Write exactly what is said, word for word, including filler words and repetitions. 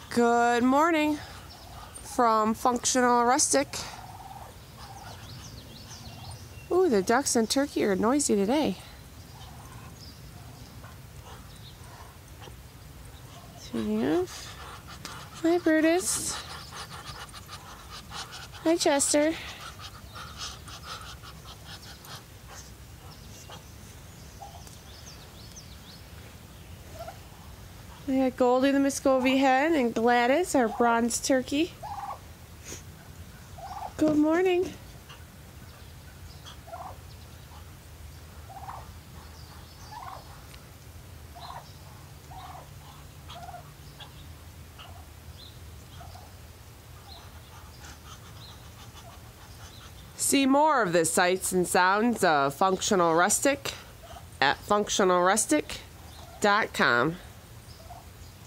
Good morning from Functional Rustic. Ooh, the ducks and turkey are noisy today. Speaking of, hi Brutus. Hi Chester. We got Goldie the Muscovy hen and Gladys, our bronze turkey. Good morning. See more of the sights and sounds of Functional Rustic at functional rustic dot com.